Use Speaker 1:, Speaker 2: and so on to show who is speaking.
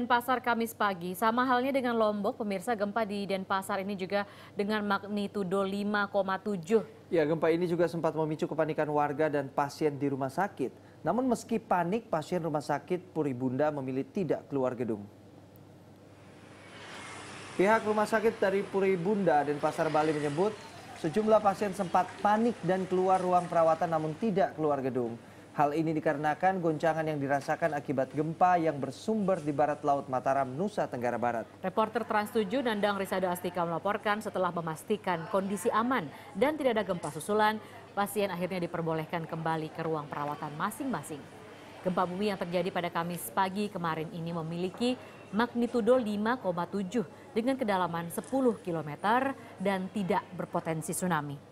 Speaker 1: Denpasar Kamis pagi. Sama halnya dengan Lombok, pemirsa, gempa di Denpasar ini juga dengan magnitudo 5,7.
Speaker 2: Ya, gempa ini juga sempat memicu kepanikan warga dan pasien di rumah sakit. Namun meski panik, pasien rumah sakit Puri Bunda memilih tidak keluar gedung. Pihak rumah sakit dari Puri Bunda Denpasar Bali menyebut sejumlah pasien sempat panik dan keluar ruang perawatan namun tidak keluar gedung. Hal ini dikarenakan goncangan yang dirasakan akibat gempa yang bersumber di barat laut Mataram, Nusa Tenggara Barat.
Speaker 1: Reporter Trans 7 Nandang Risada Astika melaporkan setelah memastikan kondisi aman dan tidak ada gempa susulan, pasien akhirnya diperbolehkan kembali ke ruang perawatan masing-masing. Gempa bumi yang terjadi pada Kamis pagi kemarin ini memiliki magnitudo 5,7 dengan kedalaman 10 km dan tidak berpotensi tsunami.